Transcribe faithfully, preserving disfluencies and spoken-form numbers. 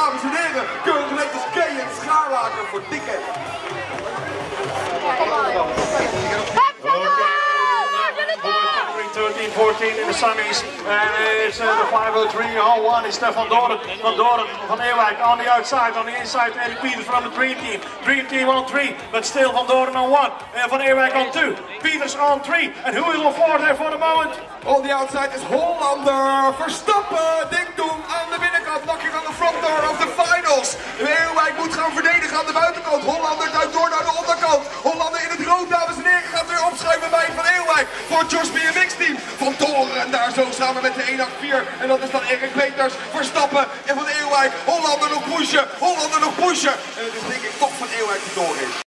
dames en heren, keurig Kay en Schaarlaker voor ticket. thirteen fourteen in the semis, and it's uh, the five oh three oh one is Stefan Doren, Van Doren, Van Ewijk on the outside, on the inside Erik Pieters from the Dream Team, Dream Team on three, but still Van Doren on one, and Van Ewijk on two, Pieters on three, and who is on four there for the moment? On the outside is Hollander, Verstappen, Ding Dong aan de binnenkant, knocking on the front door of the finals. Ewijk moet gaan verdedigen aan de buitenkant, Hollander duikt door naar de onderkant, Hollander in het rood, dames en heren, gaat weer opschuiven bij Van Ewijk voor het Just B M X team. Van Doren daar zo samen met de een acht vier. En dat is dan Erik Peters, Verstappen en Van Ewijk. Hollander nog pushen, Hollander nog pushen. En het is denk ik toch Van Ewijk die door is.